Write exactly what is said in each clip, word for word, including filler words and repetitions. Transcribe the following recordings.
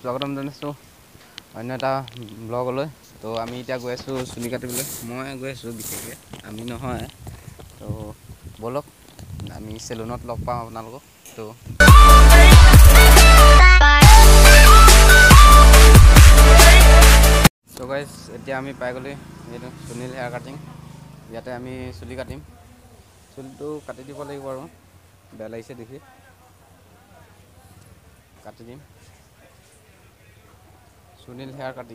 স্বাগতম জনাইছোঁ অন্য এটা ব্লগলৈ। তো আমি এতিয়া গৈ আছোঁ চুলি কাটিবলৈ। মই গৈ আছোঁ বিশেষকৈ, আমি নহয়। তো ব'লক আমি চেলুনত লগ পাওঁ আপোনালোকক। তো তো গাইজ এতিয়া আমি পাই গ'লি এইটো সুনীল হেয়াৰ কাটিং। ইয়াতে আমি চুলি কাটিম। চুলিটো কাটি দিব লাগিব আৰু বেয়া লাগিছে দেখি, কাটি দিম। Sunil hair cutting.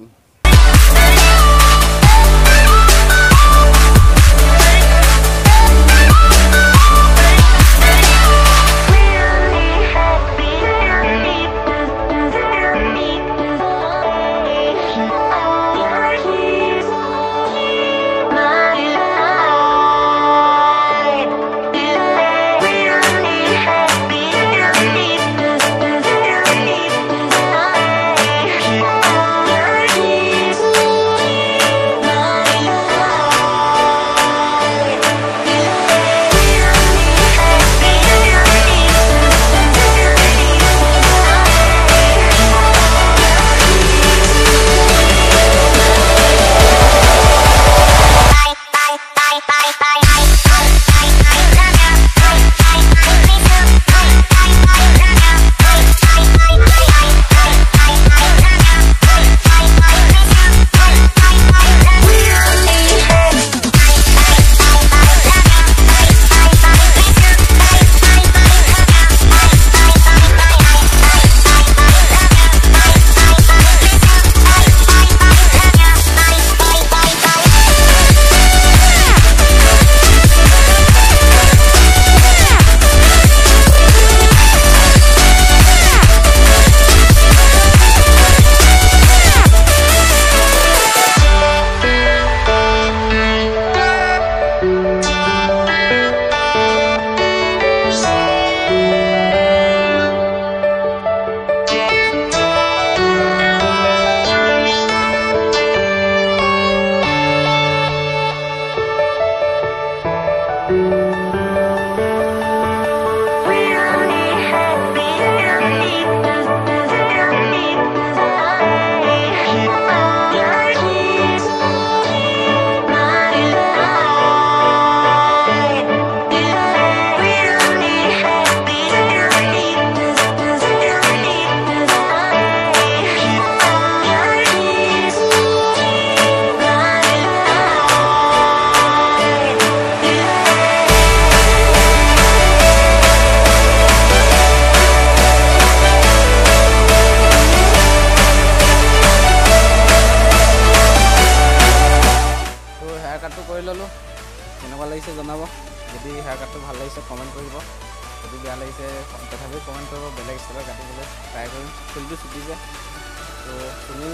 কৰি ল'লোঁ, কেনেকুৱা লাগিছে জনাব। যদি হেয়াৰ কাটটো ভাল লাগিছে কমেণ্ট কৰিব, যদি বেয়া লাগিছে তথাপিও কমেণ্ট কৰিব। বেলেগ ষ্টাইলত কাটিবলৈ ট্ৰাই কৰিম। চুলিটো চুটি যায় তো চুলি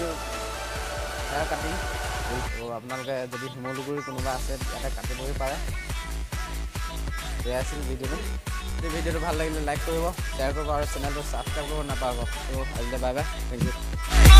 হেয়াৰ কাটিং। তো আপোনালোকে যদি শিমলুগুৰি কোনোবা আছে ইয়াতে কাটিবহি পাৰে। এয়া আছিল ভিডিঅ'টো। যদি ভিডিঅ'টো ভাল লাগিলে লাইক কৰিব, শ্বেয়াৰ কৰিব আৰু চেনেলটো ছাবস্ক্ৰাইব কৰিব নাপাহৰিব। তো আজিলৈ বাই বাই, থেংক ইউ।